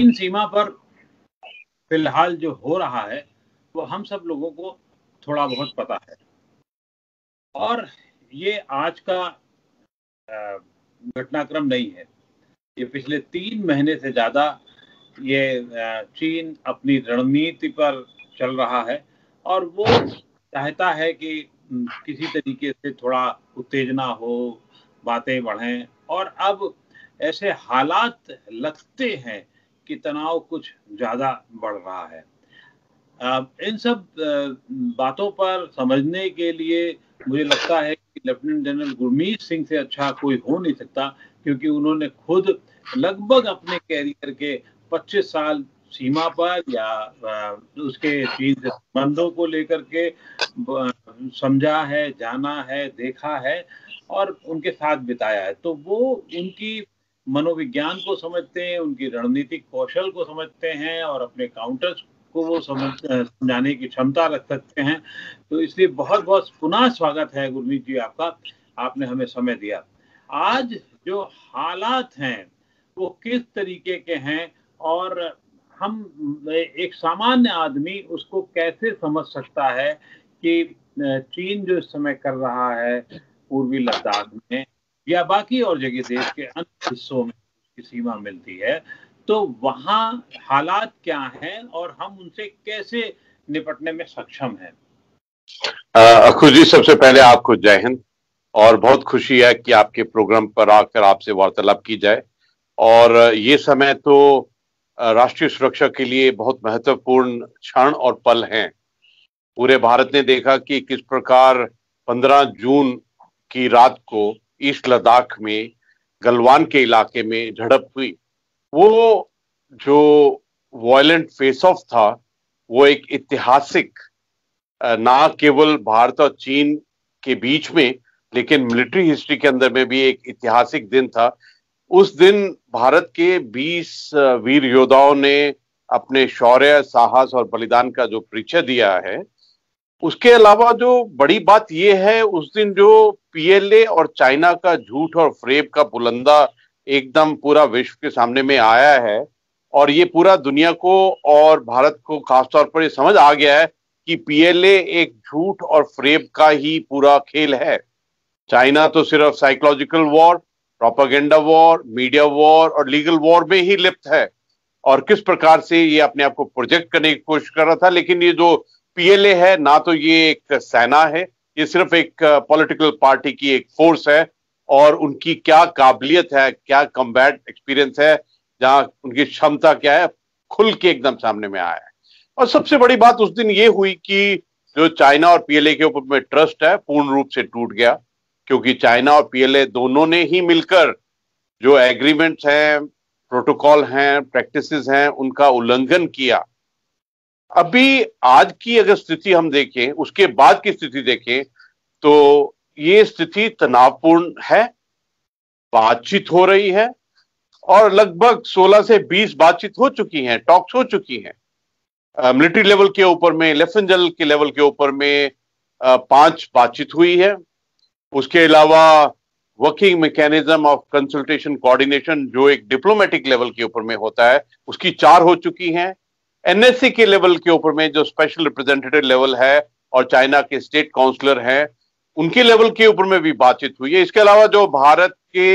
चीन सीमा पर फिलहाल जो हो रहा है वो हम सब लोगों को थोड़ा बहुत पता है, और ये आज का घटनाक्रम नहीं है। ये पिछले 3 महीने से ज्यादा ये चीन अपनी रणनीति पर चल रहा है, और वो चाहता है कि किसी तरीके से थोड़ा उत्तेजना हो, बातें बढ़ें, और अब ऐसे हालात लगते हैं कि तनाव कुछ ज्यादा बढ़ रहा है। इन सब बातों पर समझने के लिए मुझे लगता है कि लेफ्टिनेंट जनरल गुरमीत सिंह से अच्छा कोई हो नहीं सकता, क्योंकि उन्होंने खुद लगभग अपने कैरियर के 25 साल सीमा पर या उसके चीन से संबंधों को लेकर के समझा है, जाना है, देखा है और उनके साथ बिताया है। तो वो उनकी मनोविज्ञान को समझते हैं, उनकी रणनीतिक कौशल को समझते हैं, और अपने काउंटर्स को वो समझाने की क्षमता रख सकते हैं। तो इसलिए बहुत बहुत पुनः स्वागत है गुरमीत जी आपका, आपने हमें समय दिया। आज जो हालात हैं वो किस तरीके के हैं, और हम एक सामान्य आदमी उसको कैसे समझ सकता है कि चीन जो इस समय कर रहा है पूर्वी लद्दाख में या बाकी और जगह देश के अन्य हिस्सों में उसकी सीमा मिलती है, तो वहाँ हालात क्या हैं और हम उनसे कैसे निपटने में सक्षम हैं? अखुर जी, सबसे पहले आपको जय हिंद, और बहुत खुशी है कि आपके प्रोग्राम पर आकर आपसे वार्तालाप की जाए। और ये समय तो राष्ट्रीय सुरक्षा के लिए बहुत महत्वपूर्ण क्षण और पल हैं। पूरे भारत ने देखा कि किस प्रकार 15 जून की रात को ईस्ट लद्दाख में गलवान के इलाके में झड़प हुई। वो जो वायलेंट फेस ऑफ था वो एक ऐतिहासिक, ना केवल भारत और चीन के बीच में लेकिन मिलिट्री हिस्ट्री के अंदर में भी एक ऐतिहासिक दिन था। उस दिन भारत के 20 वीर योद्धाओं ने अपने शौर्य, साहस और बलिदान का जो परिचय दिया है। उसके अलावा जो बड़ी बात यह है, उस दिन जो पीएलए और चाइना का झूठ और फ्रेब का बुलंदा एकदम पूरा विश्व के सामने में आया है, और ये पूरा दुनिया को और भारत को खासतौर पर ये समझ आ गया है कि पीएलए एक झूठ और फ्रेब का ही पूरा खेल है। चाइना तो सिर्फ psychological war, propaganda war, media war और लीगल वॉर में ही लिप्त है, और किस प्रकार से ये अपने आप को प्रोजेक्ट करने की कोशिश कर रहा था। लेकिन ये जो पीएलए है, ना तो ये एक सेना है, ये सिर्फ एक पॉलिटिकल पार्टी की एक फोर्स है, और उनकी क्या काबिलियत है, क्या कम्बैट एक्सपीरियंस है, जहां उनकी क्षमता क्या है, खुल के एकदम सामने में आया है। और सबसे बड़ी बात उस दिन ये हुई कि जो चाइना और पीएलए के ऊपर में ट्रस्ट है पूर्ण रूप से टूट गया, क्योंकि चाइना और पीएलए दोनों ने ही मिलकर जो एग्रीमेंट्स हैं, प्रोटोकॉल हैं, प्रैक्टिसेस हैं, उनका उल्लंघन किया। अभी आज की अगर स्थिति हम देखें, उसके बाद की स्थिति देखें, तो ये स्थिति तनावपूर्ण है। बातचीत हो रही है और लगभग 16 से 20 बातचीत हो चुकी हैं, टॉक्स हो चुकी हैं। मिलिट्री लेवल के ऊपर में, लेफ्टिनेंट जनरल के लेवल के ऊपर में 5 बातचीत हुई है। उसके अलावा working mechanism of consultation coordination जो एक डिप्लोमेटिक लेवल के ऊपर में होता है, उसकी 4 हो चुकी हैं। एनएससी के लेवल के ऊपर में जो स्पेशल रिप्रेजेंटेटिव लेवल है और चाइना के स्टेट काउंसलर हैं, उनके लेवल के ऊपर में भी बातचीत हुई है। इसके अलावा जो भारत के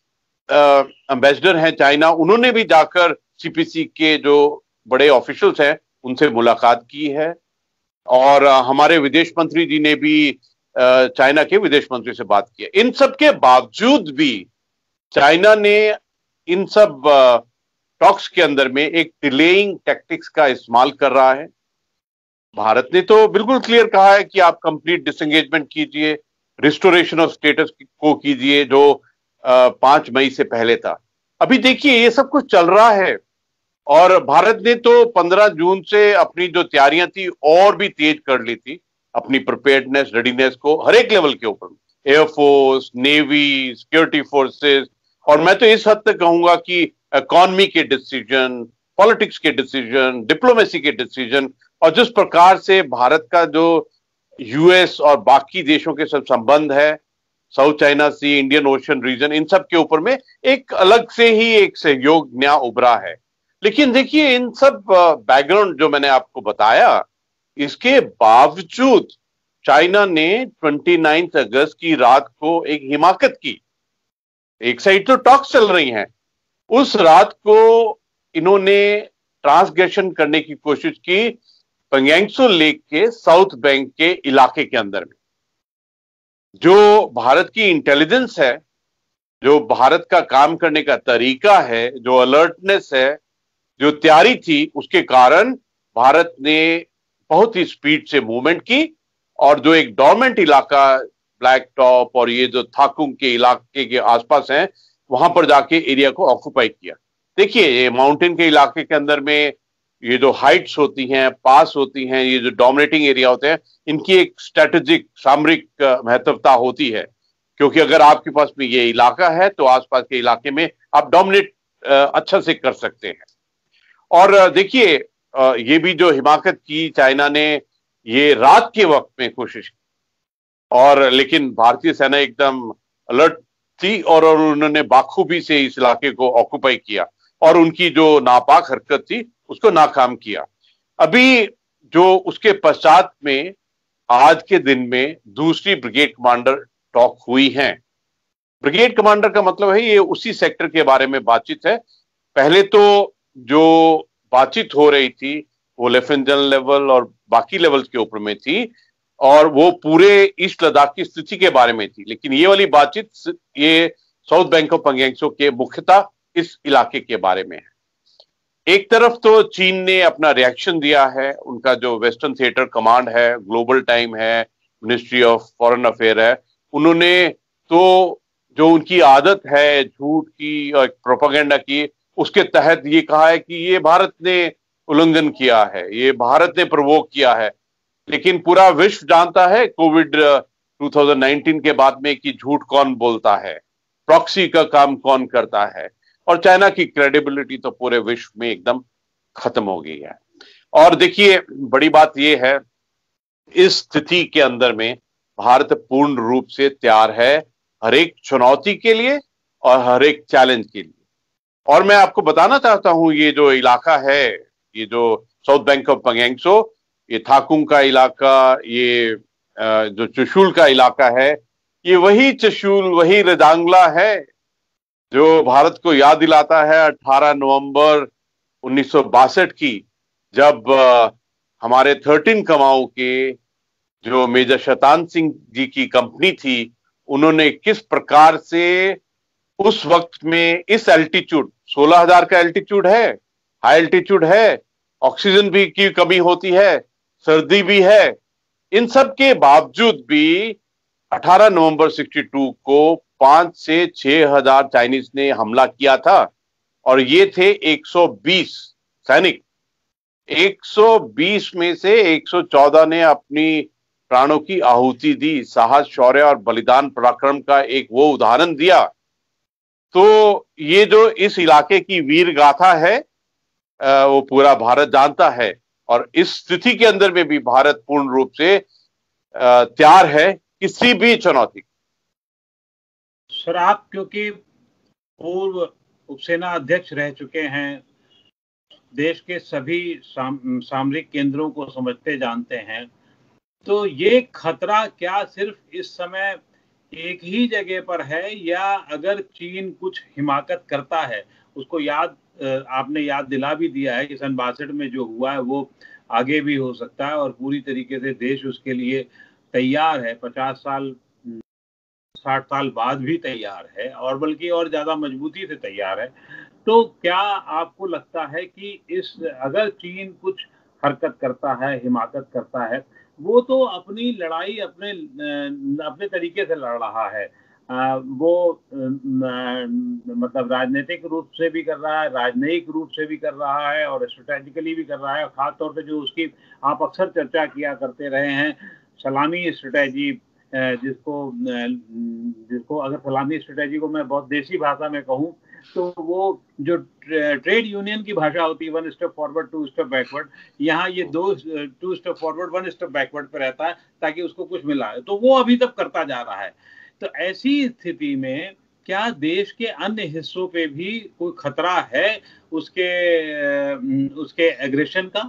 एम्बेसडर हैं चाइना, उन्होंने भी जाकर सीपीसी के जो बड़े ऑफिशियल्स हैं उनसे मुलाकात की है, और हमारे विदेश मंत्री जी ने भी चाइना के विदेश मंत्री से बात की है। इन सब के बावजूद भी चाइना ने इन सब टॉक्स के अंदर में एक डिलेइंग टैक्टिक्स का इस्तेमाल कर रहा है। भारत ने तो बिल्कुल क्लियर कहा है कि आप कंप्लीट डिसएंगेजमेंट कीजिए, रिस्टोरेशन ऑफ स्टेटस को कीजिए, जो 5 मई से पहले था। अभी देखिए ये सब कुछ चल रहा है, और भारत ने तो 15 जून से अपनी जो तैयारियां थी और भी तेज कर ली थी, अपनी प्रिपेयर्डनेस, रेडीनेस को हर एक लेवल के ऊपर, एयरफोर्स, नेवी, सिक्योरिटी फोर्सेस, और मैं तो इस हद तक कहूंगा कि इकोनॉमी के डिसीजन, पॉलिटिक्स के डिसीजन, डिप्लोमेसी के डिसीजन, और जिस प्रकार से भारत का जो यूएस और बाकी देशों के सब संबंध है, South China Sea, Indian Ocean region, इन सब के ऊपर में एक अलग से ही एक सहयोग नया उभरा है। लेकिन देखिए इन सब बैकग्राउंड जो मैंने आपको बताया, इसके बावजूद चाइना ने 29 अगस्त की रात को एक हिमाकत की। एक साइड तो टॉक्स चल रही हैं, उस रात को इन्होंने ट्रांसग्रेशन करने की कोशिश की पंगयांगसो लेक के साउथ बैंक के इलाके के अंदर में। जो भारत की इंटेलिजेंस है, जो भारत का काम करने का तरीका है, जो अलर्टनेस है, जो तैयारी थी, उसके कारण भारत ने बहुत ही स्पीड से मूवमेंट की और जो एक डोरमेंट इलाका ब्लैक टॉप और ये जो थाकुंग के इलाके के आसपास हैं, वहां पर जाके एरिया को ऑक्युपाई किया। देखिए ये माउंटेन के इलाके के अंदर में ये जो हाइट्स होती हैं, पास होती हैं, ये जो डोमिनेटिंग एरिया होते हैं, इनकी एक स्ट्रेटेजिक सामरिक महत्वता होती है, क्योंकि अगर आपके पास में ये इलाका है तो आसपास के इलाके में आप डोमिनेट अच्छा से कर सकते हैं। और देखिए ये भी जो हिमाकत की चाइना ने, ये रात के वक्त में कोशिश की, और लेकिन भारतीय सेना एकदम अलर्ट थी और उन्होंने बाखूबी से इस इलाके को ऑक्युपाई किया और उनकी जो नापाक हरकत थी उसको नाकाम किया। अभी जो उसके पश्चात में आज के दिन में दूसरी ब्रिगेड कमांडर टॉक हुई है। ब्रिगेड कमांडर का मतलब है ये उसी सेक्टर के बारे में बातचीत है। पहले तो जो बातचीत हो रही थी वो लेफ्टिनेंट जनरल लेवल और बाकी लेवल्स के ऊपर में थी और वो पूरे ईस्ट लद्दाख की स्थिति के बारे में थी, लेकिन ये वाली बातचीत ये साउथ बैंक ऑफ पंगयांगसो के मुख्यतः इस इलाके के बारे में है। एक तरफ तो चीन ने अपना रिएक्शन दिया है, उनका जो वेस्टर्न थिएटर कमांड है, ग्लोबल टाइम है, मिनिस्ट्री ऑफ फॉरेन अफेयर है, उन्होंने तो जो उनकी आदत है झूठ की और प्रोपेगेंडा की, उसके तहत ये कहा है कि ये भारत ने उल्लंघन किया है, ये भारत ने प्रवोक किया है। लेकिन पूरा विश्व जानता है कोविड 2019 के बाद में कि झूठ कौन बोलता है, प्रॉक्सी का काम कौन करता है, और चाइना की क्रेडिबिलिटी तो पूरे विश्व में एकदम खत्म हो गई है। और देखिए बड़ी बात यह है, इस स्थिति के अंदर में भारत पूर्ण रूप से तैयार है हर एक चुनौती के लिए और हर एक चैलेंज के लिए। और मैं आपको बताना चाहता हूं, ये जो इलाका है, ये जो साउथ बैंक ऑफ पंगयांगसो, ये थाकुंग का इलाका, ये जो चुशुल का इलाका है, ये वही चुशुल, वही रजांगला है जो भारत को याद दिलाता है 18 नवंबर 1962 की, जब हमारे 13 कमाओं के जो मेजर शतान सिंह जी की कंपनी थी, उन्होंने किस प्रकार से उस वक्त में इस एल्टीट्यूड, 16,000 का एल्टीट्यूड है, हाई एल्टीट्यूड है, ऑक्सीजन भी की कमी होती है, सर्दी भी है, इन सब के बावजूद भी 18 नवंबर 62 को 5 से 6,000 चाइनीज ने हमला किया था और ये थे 120 सैनिक। 120 में से 114 ने अपनी प्राणों की आहुति दी, साहस, शौर्य और बलिदान पराक्रम का एक वो उदाहरण दिया। तो ये जो इस इलाके की वीर गाथा है वो पूरा भारत जानता है और इस स्थिति के अंदर में भी भारत पूर्ण रूप से तैयार है किसी भी चुनौती। सर, आप क्योंकि पूर्व उपसेना अध्यक्ष रह चुके हैं, देश के सभी सामरिक केंद्रों को समझते जानते हैं, तो ये खतरा क्या सिर्फ इस समय एक ही जगह पर है, या अगर चीन कुछ हिमाकत करता है, उसको आपने याद दिला भी दिया है कि सन 62 में जो हुआ है वो आगे भी हो सकता है और पूरी तरीके से देश उसके लिए तैयार है, 50 साल 60 साल बाद भी तैयार है और बल्कि और ज्यादा मजबूती से तैयार है। तो क्या आपको लगता है कि अगर चीन कुछ हरकत करता है, हिमाकत करता है, वो तो अपनी लड़ाई अपने तरीके से लड़ रहा है, वो मतलब राजनीतिक रूप से भी कर रहा है, राजनयिक रूप से भी कर रहा है और स्ट्रेटेजिकली भी कर रहा है। खास तौर पे जो उसकी आप अक्सर चर्चा किया करते रहे हैं, सलामी स्ट्रेटेजी, जिसको अगर सलामी स्ट्रेटेजी को मैं बहुत देसी भाषा में कहूँ तो वो जो ट्रेड यूनियन की भाषा होती है, 1 स्टेप फॉरवर्ड 2 स्टेप बैकवर्ड, यहाँ ये 2 स्टेप फॉरवर्ड 1 स्टेप बैकवर्ड पे रहता है ताकि उसको कुछ मिला है, तो वो अभी तक करता जा रहा है। तो ऐसी स्थिति में क्या देश के अन्य हिस्सों पे भी कोई खतरा है उसके उसके एग्रेशन का?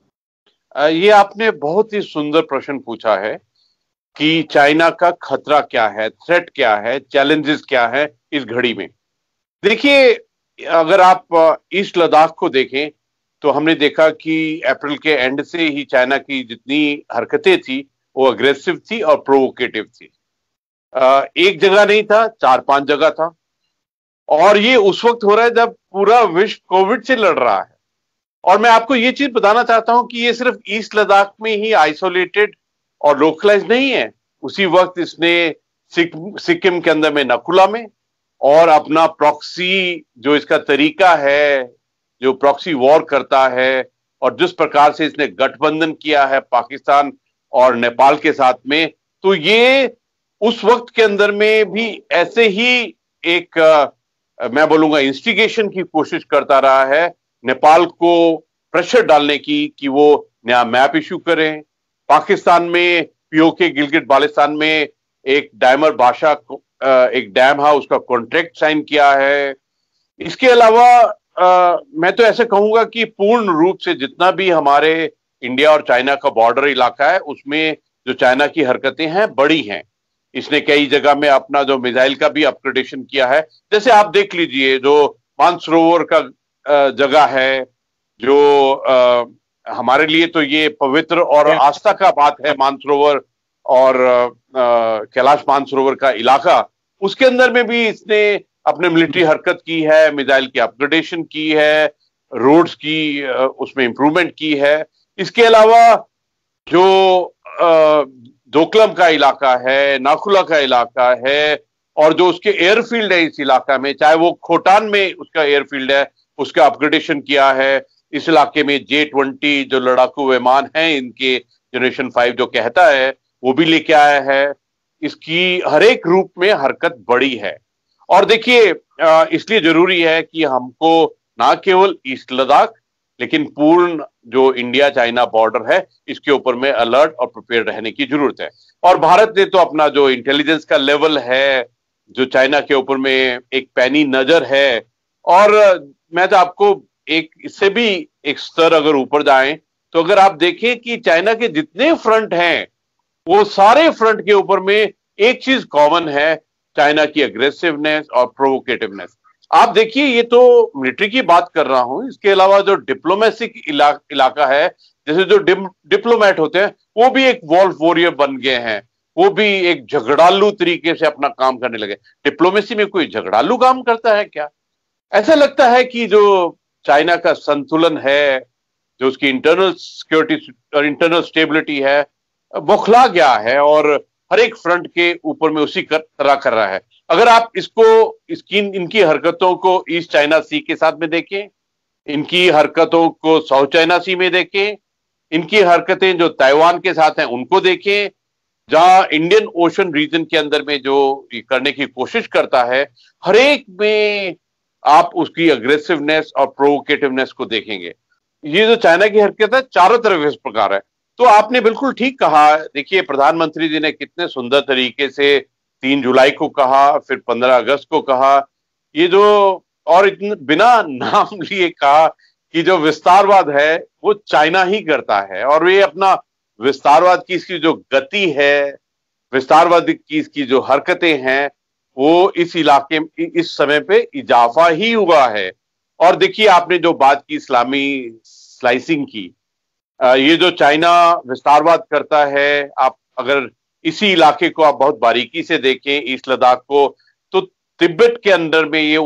ये आपने बहुत ही सुंदर प्रश्न पूछा है कि चाइना का खतरा क्या है, थ्रेट क्या है, चैलेंजेस क्या है इस घड़ी में। देखिए, अगर आप ईस्ट लद्दाख को देखें तो हमने देखा कि अप्रैल के एंड से ही चाइना की जितनी हरकतें थी वो अग्रेसिव थी और प्रोवोकेटिव थी। एक जगह नहीं था, 4-5 जगह था। और ये उस वक्त हो रहा है जब पूरा विश्व कोविड से लड़ रहा है। और मैं आपको ये चीज बताना चाहता हूं कि ये सिर्फ ईस्ट लद्दाख में ही आइसोलेटेड और लोकलाइज नहीं है। उसी वक्त इसने सिक्किम के अंदर में नकुला में और अपना प्रॉक्सी जो इसका तरीका है, जो प्रॉक्सी वॉर करता है और जिस प्रकार से इसने गठबंधन किया है पाकिस्तान और नेपाल के साथ में, तो ये उस वक्त के अंदर में भी ऐसे ही एक मैं बोलूंगा इंस्टिगेशन की कोशिश करता रहा है, नेपाल को प्रेशर डालने की कि वो नया मैप इशू करें। पाकिस्तान में पीओके गिलगित बाल्टिस्तान में एक डायमर भाषा एक डैम है, उसका कॉन्ट्रैक्ट साइन किया है। इसके अलावा मैं तो ऐसे कहूंगा कि पूर्ण रूप से जितना भी हमारे इंडिया और चाइना का बॉर्डर इलाका है उसमें जो चाइना की हरकतें हैं बड़ी हैं। इसने कई जगह में अपना जो मिसाइल का भी अपग्रेडेशन किया है। जैसे आप देख लीजिए जो मानसरोवर का जगह है, जो हमारे लिए तो ये पवित्र और आस्था का बात है, मानसरोवर और कैलाश मानसरोवर का इलाका, उसके अंदर में भी इसने अपने मिलिट्री हरकत की है, मिसाइल की अपग्रेडेशन की है, रोड्स की उसमें इंप्रूवमेंट की है। इसके अलावा जो दोकलम का इलाका है, नाखुला का इलाका है और जो उसके एयरफील्ड है इस इलाका में, चाहे वो खोटान में उसका एयरफील्ड है, उसका अपग्रेडेशन किया है। इस इलाके में J-20 जो लड़ाकू विमान है इनके जनरेशन 5 जो कहता है वो भी लेके आया है। इसकी हर एक रूप में हरकत बड़ी है। और देखिए इसलिए जरूरी है कि हमको ना केवल ईस्ट लद्दाख लेकिन पूर्ण जो इंडिया चाइना बॉर्डर है इसके ऊपर में अलर्ट और प्रिपेयर रहने की जरूरत है। और भारत ने तो अपना जो इंटेलिजेंस का लेवल है, जो चाइना के ऊपर में एक पैनी नजर है, और मैं तो आपको एक इससे भी एक स्तर अगर ऊपर जाएं तो अगर आप देखें कि चाइना के जितने फ्रंट हैं वो सारे फ्रंट के ऊपर में एक चीज कॉमन है, चाइना की अग्रेसिवनेस और प्रोवोकेटिवनेस। आप देखिए, ये तो मिलिट्री की बात कर रहा हूं, इसके अलावा जो डिप्लोमेटिक इलाका है, जैसे जो डिप्लोमेट होते हैं वो भी एक वॉल्फ वॉरियर बन गए हैं, वो भी एक झगड़ालू तरीके से अपना काम करने लगे। डिप्लोमेसी में कोई झगड़ालू काम करता है क्या? ऐसा लगता है कि जो चाइना का संतुलन है, जो उसकी इंटरनल सिक्योरिटी और इंटरनल स्टेबिलिटी है, बौखला गया है और हर एक फ्रंट के ऊपर में उसी तरह कर रहा है। अगर आप इनकी हरकतों को ईस्ट चाइना सी के साथ में देखें, इनकी हरकतों को साउथ चाइना सी में देखें, इनकी हरकतें जो ताइवान के साथ हैं उनको देखें, जहां इंडियन ओशन रीजन के अंदर में जो करने की कोशिश करता है, हर एक में आप उसकी अग्रेसिवनेस और प्रोवोकेटिवनेस को देखेंगे। ये जो चाइना की हरकत है चारों तरफ इस प्रकार है। तो आपने बिल्कुल ठीक कहा। देखिए, प्रधानमंत्री जी ने कितने सुंदर तरीके से 3 जुलाई को कहा, फिर 15 अगस्त को कहा, ये जो और बिना नाम लिए कहा कि जो विस्तारवाद है वो चाइना ही करता है और ये अपना विस्तारवाद की इसकी जो गति है, विस्तारवाद की इसकी जो हरकतें हैं, वो इस इलाके इस समय पे इजाफा ही हुआ है। और देखिए, आपने जो बात की इस्लामी स्लाइसिंग की, ये जो चाइना विस्तारवाद करता है, आप अगर इसी इलाके को आप बहुत बारीकी से देखें, ईस्ट लद्दाख को, तो तिब्बत के अंदर में ये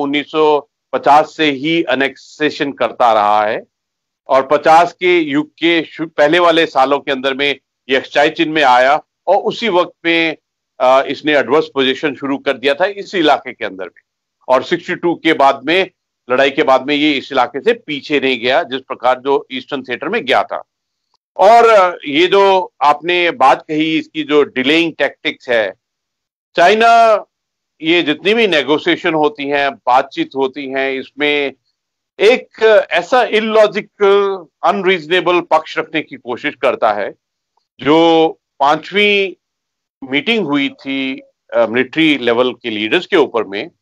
1950 से ही अनेक्सेशन करता रहा है और 50 के युग के पहले वाले सालों के अंदर में ये एक्साइ चिन्ह में आया और उसी वक्त में इसने एडवर्स पोजीशन शुरू कर दिया था इस इलाके के अंदर में। और 62 के बाद में, लड़ाई के बाद में, ये इस इलाके से पीछे नहीं गया जिस प्रकार जो ईस्टर्न थिएटर में गया था। और ये जो आपने बात कही इसकी जो डिलेइंग टैक्टिक्स है, चाइना ये जितनी भी नेगोशिएशन होती हैं, बातचीत होती हैं, इसमें एक ऐसा इलॉजिकल अनरीजनेबल पक्ष रखने की कोशिश करता है। जो 5वीं मीटिंग हुई थी मिलिट्री लेवल के लीडर्स के ऊपर में,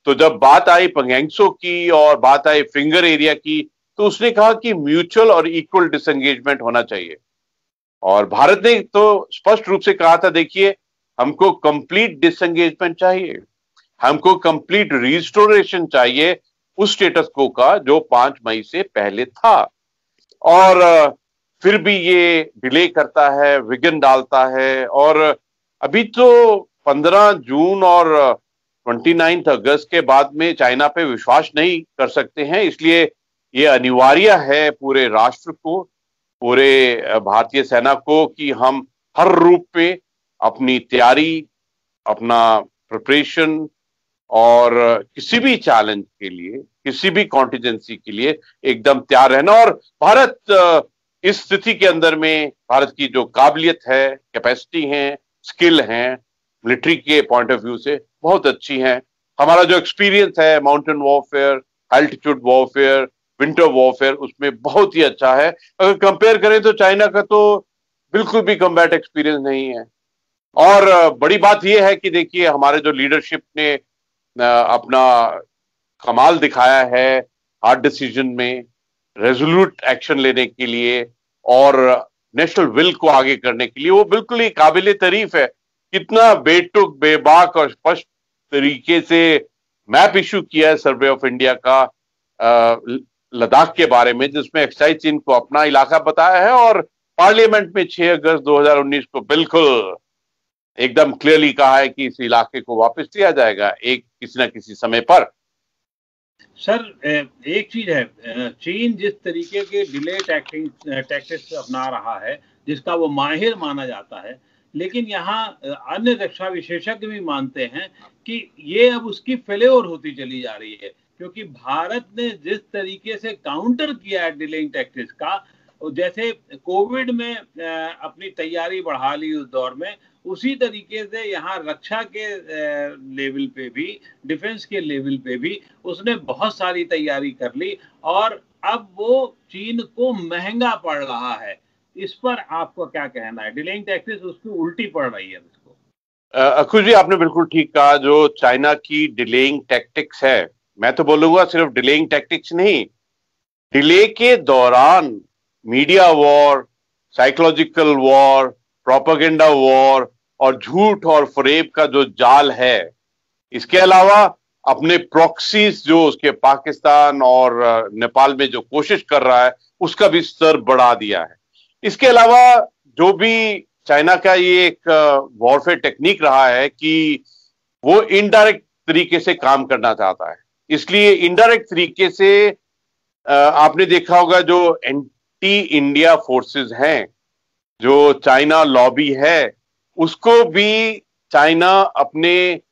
तो जब बात आई पंगैंगसो की और बात आई फिंगर एरिया की, तो उसने कहा कि म्यूचुअल और इक्वल डिसएंगेजमेंट होना चाहिए। और भारत ने तो स्पष्ट रूप से कहा था, देखिए हमको कंप्लीट डिसएंगेजमेंट चाहिए, हमको कंप्लीट रिस्टोरेशन चाहिए उस स्टेटस को का जो 5 मई से पहले था। और फिर भी ये डिले करता है, विघ्न डालता है। और अभी तो 15 जून और 29 अगस्त के बाद में चाइना पे विश्वास नहीं कर सकते हैं, इसलिए ये अनिवार्य है पूरे राष्ट्र को, पूरे भारतीय सेना को कि हम हर रूप में अपनी तैयारी, अपना प्रिपरेशन और किसी भी चैलेंज के लिए, किसी भी कॉन्टिजेंसी के लिए एकदम तैयार रहना। और भारत इस स्थिति के अंदर में, भारत की जो काबिलियत है, कैपेसिटी है, स्किल है, मिलिट्री के पॉइंट ऑफ व्यू से बहुत अच्छी है। हमारा जो एक्सपीरियंस है mountain warfare, altitude warfare, winter warfare, उसमें बहुत ही अच्छा है। अगर कंपेयर करें तो चाइना का तो बिल्कुल भी कम्बैट एक्सपीरियंस नहीं है। और बड़ी बात यह है कि देखिए हमारे जो लीडरशिप ने अपना कमाल दिखाया है हार्ड डिसीजन में, रेजोल्यूट एक्शन लेने के लिए और नेशनल विल को आगे करने के लिए, वो बिल्कुल ही काबिले तारीफ है। कितना बेटुक, बेबाक और स्पष्ट तरीके से मैप इशू किया है सर्वे ऑफ इंडिया का लद्दाख के बारे में, जिसमें एक्साइज चीन को अपना इलाका बताया है और पार्लियामेंट में 6 अगस्त 2019 को बिल्कुल एकदम क्लियरली कहा है कि इस इलाके को वापस लिया जाएगा एक किसी न किसी समय पर। सर एक चीज है, चीन जिस तरीके के डिले टैक्टिक्स अपना रहा है, जिसका वो माहिर माना जाता है, लेकिन यहाँ अन्य रक्षा विशेषज्ञ भी मानते हैं कि ये अब उसकी फेल्योर होती चली जा रही है, क्योंकि भारत ने जिस तरीके से काउंटर किया है डिलेइंग टैक्टिक्स का, जैसे कोविड में अपनी तैयारी बढ़ा ली उस दौर में, उसी तरीके से यहाँ रक्षा के लेवल पे भी, डिफेंस के लेवल पे भी उसने बहुत सारी तैयारी कर ली और अब वो चीन को महंगा पड़ रहा है। इस पर आपको क्या कहना है? डिलेइंग टैक्टिक्स उसकी उल्टी पड़ रही है उसको। अखुर जी, आपने बिल्कुल ठीक कहा। जो चाइना की डिलेइंग टैक्टिक्स है, मैं तो बोलूंगा सिर्फ डिलेइंग टैक्टिक्स नहीं, डिले के दौरान media war, psychological war, propaganda war और झूठ और फरेब का जो जाल है, इसके अलावा अपने प्रॉक्सीज जो उसके पाकिस्तान और नेपाल में जो कोशिश कर रहा है, उसका भी स्तर बढ़ा दिया है। इसके अलावा जो भी चाइना का ये एक वॉरफेयर टेक्निक रहा है कि वो इनडायरेक्ट तरीके से काम करना चाहता है, इसलिए इनडायरेक्ट तरीके से आपने देखा होगा जो एंटी इंडिया फोर्सेस हैं, जो चाइना लॉबी है, उसको भी चाइना अपने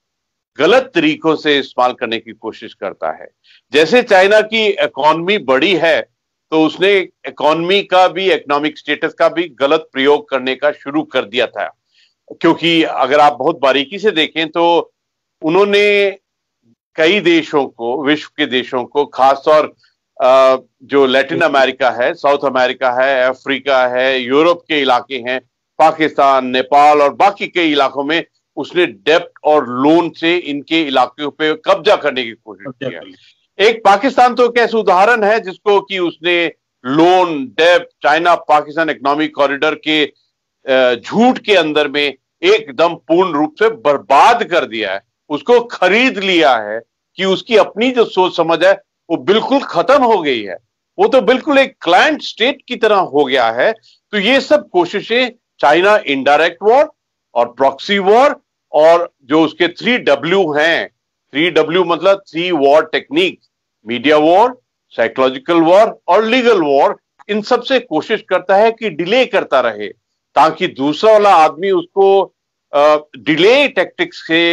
गलत तरीकों से इस्तेमाल करने की कोशिश करता है। जैसे चाइना की इकोनॉमी बड़ी है, तो उसने इकोनॉमी का भी, इकोनॉमिक स्टेटस का भी गलत प्रयोग करने का शुरू कर दिया था। क्योंकि अगर आप बहुत बारीकी से देखें तो उन्होंने कई देशों को, विश्व के देशों को, खासतौर जो लैटिन अमेरिका है, साउथ अमेरिका है, अफ्रीका है, यूरोप के इलाके हैं, पाकिस्तान, नेपाल और बाकी कई इलाकों में उसने डेब्ट और लोन से इनके इलाकों पे कब्जा करने की कोशिश की है। एक पाकिस्तान तो एक ऐसा उदाहरण है जिसको कि उसने लोन, डेब्ट, चाइना पाकिस्तान इकोनॉमिक कॉरिडोर के झूठ के अंदर में एकदम पूर्ण रूप से बर्बाद कर दिया है, उसको खरीद लिया है कि उसकी अपनी जो सोच समझ है वो बिल्कुल खत्म हो गई है, वो तो बिल्कुल एक क्लाइंट स्टेट की तरह हो गया है। तो ये सब कोशिशें चाइना इनडायरेक्ट वॉर और प्रॉक्सी वॉर और जो उसके 3W हैं, 3W मतलब 3 war technique, media war, psychological war और लीगल वॉर, इन सब से कोशिश करता है कि डिले करता रहे ताकि दूसरा वाला आदमी उसको डिले टैक्टिक्स से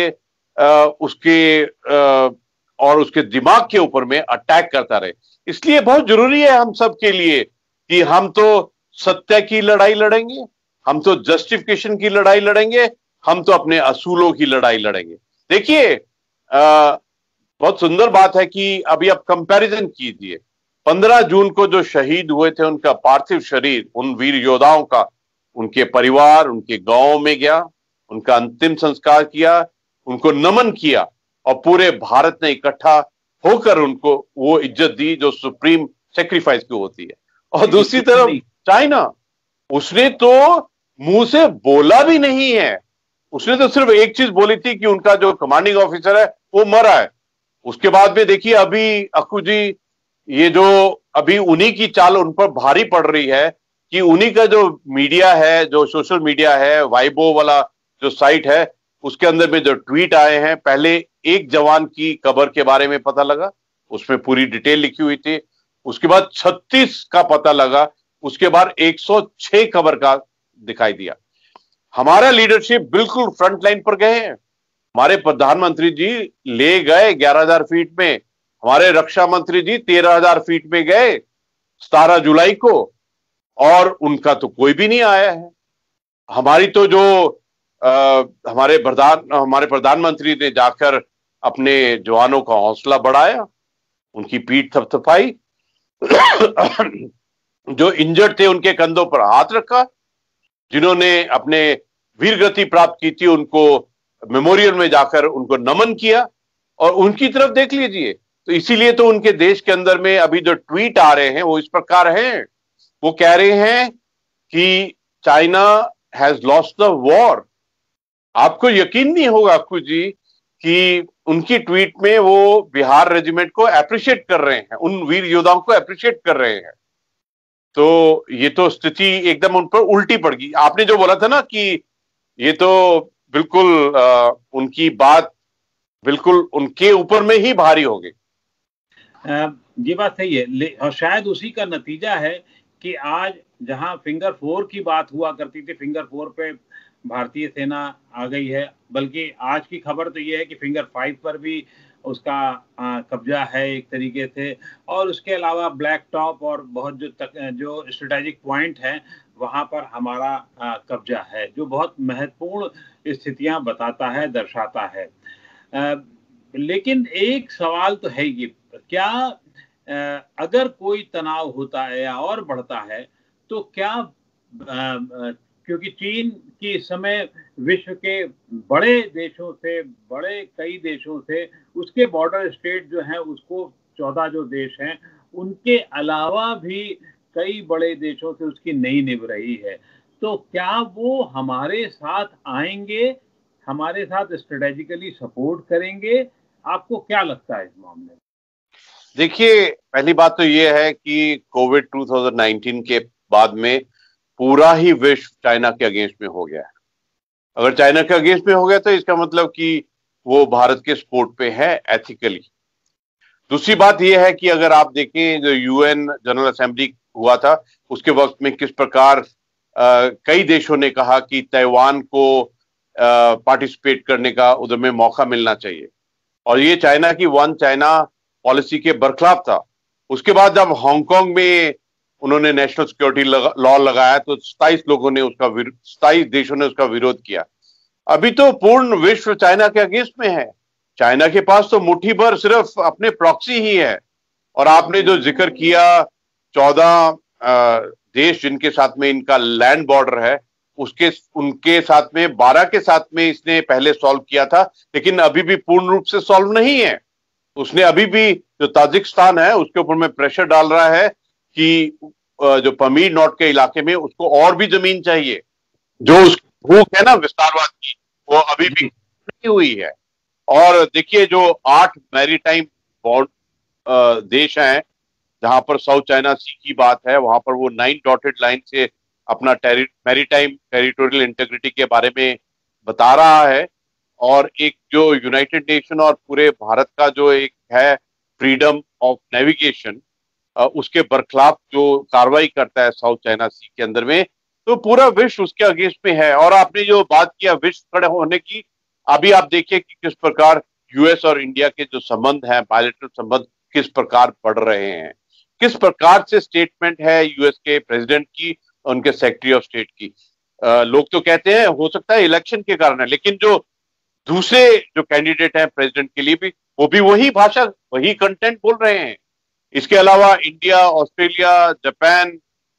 उसके और उसके दिमाग के ऊपर में अटैक करता रहे। इसलिए बहुत जरूरी है हम सब के लिए कि हम तो सत्य की लड़ाई लड़ेंगे, हम तो जस्टिफिकेशन की लड़ाई लड़ेंगे, हम तो अपने असूलों की लड़ाई लड़ेंगे। देखिए बहुत सुंदर बात है कि अभी आप कंपैरिजन कीजिए, 15 जून को जो शहीद हुए थे उनका पार्थिव शरीर, उन वीर योद्धाओं का, उनके परिवार उनके गांव में गया, उनका अंतिम संस्कार किया, उनको नमन किया। और पूरे भारत ने इकट्ठा होकर उनको वो इज्जत दी जो सुप्रीम सेक्रीफाइस की होती है। और दूसरी तरफ चाइना, उसने तो मुंह से बोला भी नहीं है, उसने तो सिर्फ एक चीज बोली थी कि उनका जो कमांडिंग ऑफिसर है वो मरा है। उसके बाद में देखिए अभी अक्कू जी, ये जो अभी उन्हीं की चाल उन पर भारी पड़ रही है कि उन्हीं का जो मीडिया है, जो सोशल मीडिया है, वाइबो वाला जो साइट है, उसके अंदर में जो ट्वीट आए हैं, पहले एक जवान की कब्र के बारे में पता लगा, उसमें पूरी डिटेल लिखी हुई थी। उसके बाद 36 का पता लगा, उसके बाद 106 कब्र का दिखाई दिया। हमारा लीडरशिप बिल्कुल फ्रंट लाइन पर गए हैं। हमारे प्रधानमंत्री जी ले गए 11,000 फीट में, हमारे रक्षा मंत्री जी 13,000 फीट में गए 17 जुलाई को, और उनका तो कोई भी नहीं आया है। हमारी तो जो हमारे प्रधानमंत्री ने जाकर अपने जवानों का हौसला बढ़ाया, उनकी पीठ थपथपाई, जो इंजर्ड थे उनके कंधों पर हाथ रखा, जिन्होंने अपने वीर गति प्राप्त की थी उनको मेमोरियल में जाकर उनको नमन किया, और उनकी तरफ देख लीजिए। तो इसीलिए तो उनके देश के अंदर में अभी जो ट्वीट आ रहे हैं वो इस प्रकार हैं, वो कह रहे हैं कि China has lost the war. आपको यकीन नहीं होगा अक्कू जी कि उनकी ट्वीट में वो बिहार रेजिमेंट को अप्रिशिएट कर रहे हैं, उन वीर योद्धाओं को अप्रिशिएट कर रहे हैं। तो ये तो स्थिति एकदम उन पर उल्टी पड़ गई। आपने जो बोला था ना कि ये तो बिल्कुल उनकी बात बिल्कुल उनके ऊपर में ही भारी हो गई। ये बात सही है, और शायद उसी का नतीजा है कि आज जहां फिंगर 4 की बात हुआ करती थी, फिंगर 4 पे भारतीय सेना आ गई है, बल्कि आज की खबर तो ये है कि फिंगर 5 पर भी उसका कब्जा है एक तरीके से, और उसके अलावा ब्लैक टॉप और बहुत जो स्ट्रेटेजिक पॉइंट हैं वहां पर हमारा कब्जा है, जो बहुत महत्वपूर्ण स्थितियां बताता है, दर्शाता है। लेकिन एक सवाल तो है ये, क्या अगर कोई तनाव होता है या और बढ़ता है तो क्या, क्योंकि चीन की इस समय विश्व के बड़े देशों से, बड़े कई देशों से, उसके बॉर्डर स्टेट जो हैं उसको 14 जो देश हैं उनके अलावा भी कई बड़े देशों से उसकी नहीं निभ रही है, तो क्या वो हमारे साथ आएंगे, हमारे साथ स्ट्रेटेजिकली सपोर्ट करेंगे? आपको क्या लगता है इस मामले में? देखिए, पहली बात तो ये है कि कोविड 2019 के बाद में पूरा ही विश्व चाइना के अगेंस्ट में हो गया है। अगर चाइना के अगेंस्ट में हो गया तो इसका मतलब कि वो भारत के सपोर्ट पे है एथिकली। दूसरी बात यह है कि अगर आप देखें जो यूएन जनरल असेंबली हुआ था उसके वक्त में किस प्रकार कई देशों ने कहा कि ताइवान को पार्टिसिपेट करने का उधर में मौका मिलना चाहिए, और ये चाइना की वन चाइना पॉलिसी के बरखिलाफ था। उसके बाद जब हांगकांग में उन्होंने नेशनल सिक्योरिटी लॉ लगाया तो 27 देशों ने उसका विरोध किया। अभी तो पूर्ण विश्व चाइना के अगेंस्ट में है। चाइना के पास तो मुट्ठी भर सिर्फ अपने प्रॉक्सी ही है, और आपने जो जिक्र किया 14 देश जिनके साथ में इनका लैंड बॉर्डर है, उनके साथ में 12 के साथ में इसने पहले सॉल्व किया था, लेकिन अभी भी पूर्ण रूप से सॉल्व नहीं है। उसने अभी भी जो ताजिकिस्तान है उसके ऊपर में प्रेशर डाल रहा है कि जो पमीर नॉट के इलाके में उसको और भी जमीन चाहिए। जो उसकी भूख है ना विस्तारवाद की, वो अभी भी नहीं हुई है। और देखिए जो 8 मैरीटाइम देश हैं जहां पर साउथ चाइना सी की बात है, वहां पर वो 9 डॉटेड लाइन से अपना मैरीटाइम टेरिटोरियल इंटीग्रिटी के बारे में बता रहा है। और एक जो यूनाइटेड नेशन और पूरे भारत का जो एक है फ्रीडम ऑफ नेविगेशन, उसके बरखिलाफ जो कार्रवाई करता है साउथ चाइना सी के अंदर में, तो पूरा विश्व उसके अगेंस्ट में है। और आपने जो बात किया विश्व खड़े होने की, अभी आप देखिए कि किस प्रकार यूएस और इंडिया के जो संबंध हैं, बायलैटरल संबंध किस प्रकार बढ़ रहे हैं, किस प्रकार से स्टेटमेंट है यूएस के प्रेसिडेंट की, उनके सेक्रेटरी ऑफ स्टेट की। लोग तो कहते हैं हो सकता है इलेक्शन के कारण है, लेकिन जो दूसरे जो कैंडिडेट हैं प्रेसिडेंट के लिए भी, वो भी वही भाषा, वही कंटेंट बोल रहे हैं। इसके अलावा इंडिया, ऑस्ट्रेलिया, जापान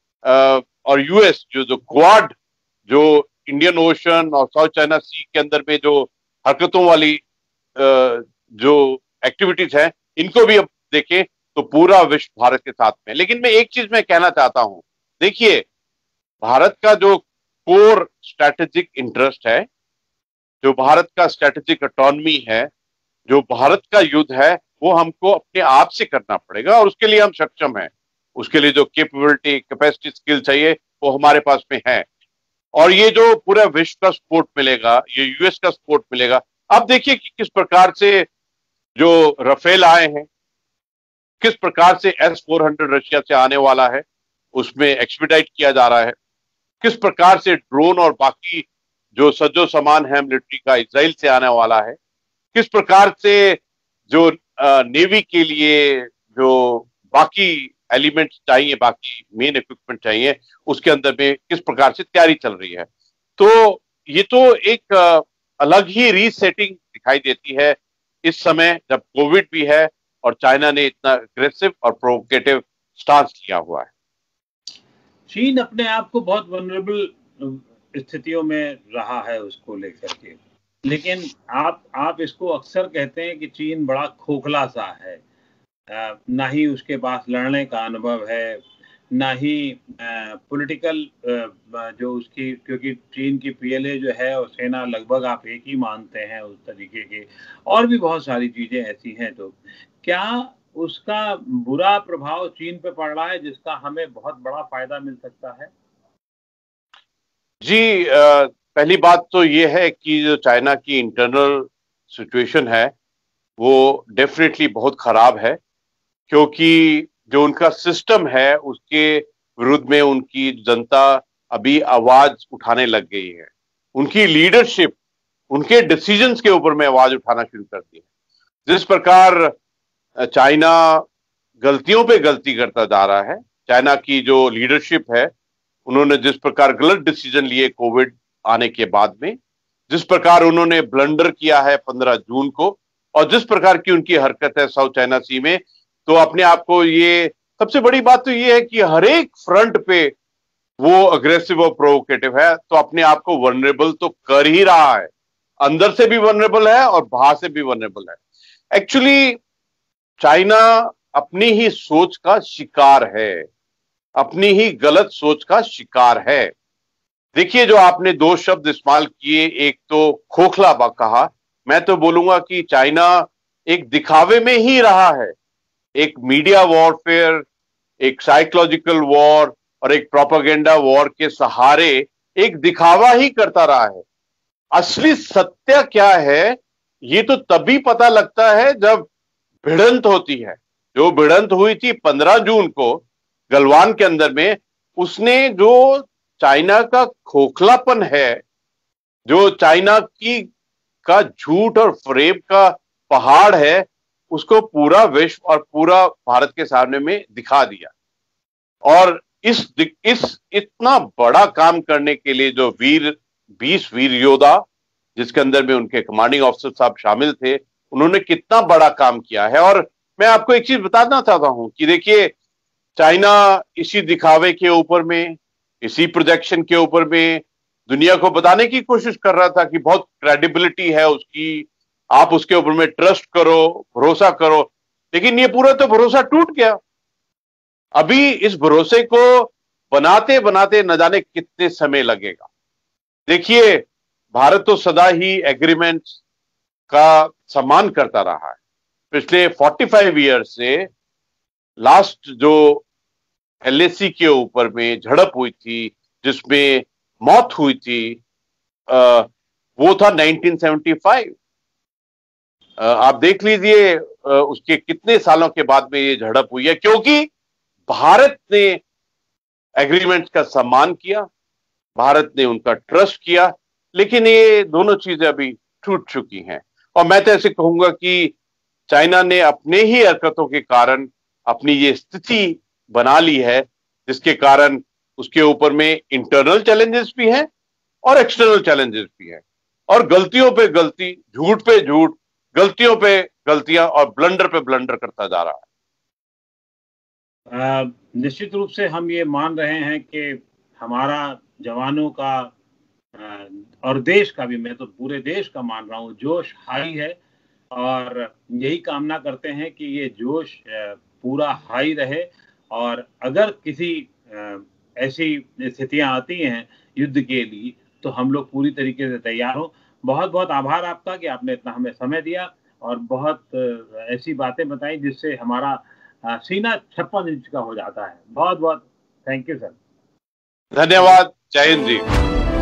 और यूएस जो क्वाड, जो इंडियन ओशन और साउथ चाइना सी के अंदर में जो हरकतों वाली जो एक्टिविटीज है इनको भी अब देखें तो पूरा विश्व भारत के साथ में। लेकिन मैं एक चीज मैं कहना चाहता हूं, देखिए भारत का जो कोर स्ट्रेटेजिक इंटरेस्ट है, जो भारत का स्ट्रेटेजिक ऑटोनॉमी है, जो भारत का युद्ध है, वो हमको अपने आप से करना पड़ेगा और उसके लिए हम सक्षम हैं। उसके लिए जो कैपेबिलिटी, कैपेसिटी, स्किल चाहिए वो हमारे पास में है। और ये जो पूरा विश्व का सपोर्ट मिलेगा, ये यूएस का सपोर्ट मिलेगा। अब देखिए कि किस प्रकार से जो राफेल आए हैं, किस प्रकार से S-400 रशिया से आने वाला है, उसमें एक्सपीडाइट किया जा रहा है। किस प्रकार से ड्रोन और बाकी जो सज्जो सामान है मिलिट्री का इजराइल से आने वाला है। किस प्रकार से जो नेवी के लिए जो बाकी एलिमेंट्स चाहिए, बाकी मेन इक्विपमेंट चाहिए, उसके अंदर में किस प्रकार से तैयारी चल रही है। तो ये तो एक अलग ही रीसेटिंग दिखाई देती है इस समय, जब कोविड भी है और चाइना ने इतना अग्रेसिव और प्रोवोकेटिव स्टांस लिया हुआ है। चीन अपने आप को बहुत वनरेबल स्थितियों में रहा है उसको लेकर के, लेकिन आप इसको अक्सर कहते हैं कि चीन बड़ा खोखला सा है, ना ही उसके पास लड़ने का अनुभव है, ना ही पॉलिटिकल जो उसकी, क्योंकि चीन की पीएलए जो है और सेना लगभग आप एक ही मानते हैं उस तरीके के, और भी बहुत सारी चीजें ऐसी हैं। तो क्या उसका बुरा प्रभाव चीन पे पड़ रहा है जिसका हमें बहुत बड़ा फायदा मिल सकता है? जी, पहली बात तो ये है कि जो चाइना की इंटरनल सिचुएशन है वो डेफिनेटली बहुत खराब है, क्योंकि जो उनका सिस्टम है उसके विरुद्ध में उनकी जनता अभी आवाज उठाने लग गई है। उनकी लीडरशिप उनके डिसीजंस के ऊपर में आवाज उठाना शुरू कर दी है। जिस प्रकार चाइना गलतियों पे गलती करता जा रहा है, चाइना की जो लीडरशिप है उन्होंने जिस प्रकार गलत डिसीजन लिए कोविड आने के बाद में, जिस प्रकार उन्होंने ब्लंडर किया है 15 जून को, और जिस प्रकार की उनकी हरकत है साउथ चाइना सी में, तो अपने आप को ये सबसे बड़ी बात तो ये है कि हर एक फ्रंट पे वो अग्रेसिव और प्रोवोकेटिव है, तो अपने आप को वनरेबल तो कर ही रहा है। अंदर से भी वनरेबल है और बाहर से भी वनरेबल है। एक्चुअली चाइना अपनी ही सोच का शिकार है, अपनी ही गलत सोच का शिकार है। देखिए जो आपने दो शब्द इस्तेमाल किए, एक तो खोखला कहा, मैं तो बोलूंगा कि चाइना एक दिखावे में ही रहा है, एक मीडिया वॉरफेयर, एक साइकोलॉजिकल वॉर और एक प्रोपेगेंडा वॉर के सहारे एक दिखावा ही करता रहा है। असली सत्य क्या है ये तो तभी पता लगता है जब भिड़ंत होती है। जो भिड़ंत हुई थी 15 जून को गलवान के अंदर में, उसने जो चाइना का खोखलापन है, जो चाइना की का झूठ और फरेब का पहाड़ है, उसको पूरा विश्व और पूरा भारत के सामने में दिखा दिया। और इस इतना बड़ा काम करने के लिए जो 20 वीर योद्धा, जिसके अंदर में उनके कमांडिंग ऑफिसर साहब शामिल थे, उन्होंने कितना बड़ा काम किया है। और मैं आपको एक चीज बताना चाहता हूं कि देखिए चाइना इसी दिखावे के ऊपर में, इसी प्रोजेक्शन के ऊपर में दुनिया को बताने की कोशिश कर रहा था कि बहुत क्रेडिबिलिटी है उसकी, आप उसके ऊपर में ट्रस्ट करो, भरोसा करो। लेकिन ये पूरा तो भरोसा टूट गया। अभी इस भरोसे को बनाते बनाते न जाने कितने समय लगेगा। देखिए भारत तो सदा ही एग्रीमेंट्स का सम्मान करता रहा है। पिछले 45 ईयर से लास्ट जो LAC के ऊपर में झड़प हुई थी, जिसमें मौत हुई थी, वो था 1975। आप देख लीजिए उसके कितने सालों के बाद में ये झड़प हुई है, क्योंकि भारत ने एग्रीमेंट का सम्मान किया, भारत ने उनका ट्रस्ट किया। लेकिन ये दोनों चीजें अभी टूट चुकी हैं। और मैं तो ऐसे कहूंगा कि चाइना ने अपने ही हरकतों के कारण अपनी ये स्थिति बना ली है, जिसके कारण उसके ऊपर में इंटरनल चैलेंजेस भी हैं और एक्सटर्नल चैलेंजेस भी हैं, और गलतियों पे गलती, झूठ पे झूठ, गलतियों पे गलतियां और ब्लंडर पे ब्लंडर करता जा रहा है। निश्चित रूप से हम ये मान रहे हैं कि हमारा जवानों का और देश का भी, मैं तो पूरे देश का मान रहा हूँ, जोश हाई है। और यही कामना करते हैं कि ये जोश पूरा हाई रहे, और अगर किसी ऐसी स्थितियां आती हैं युद्ध के लिए, तो हम लोग पूरी तरीके से तैयार हों। बहुत बहुत आभार आपका कि आपने इतना हमें समय दिया और बहुत ऐसी बातें बताई जिससे हमारा सीना 56 इंच का हो जाता है। बहुत बहुत थैंक यू सर। धन्यवाद। जय हिंद जी।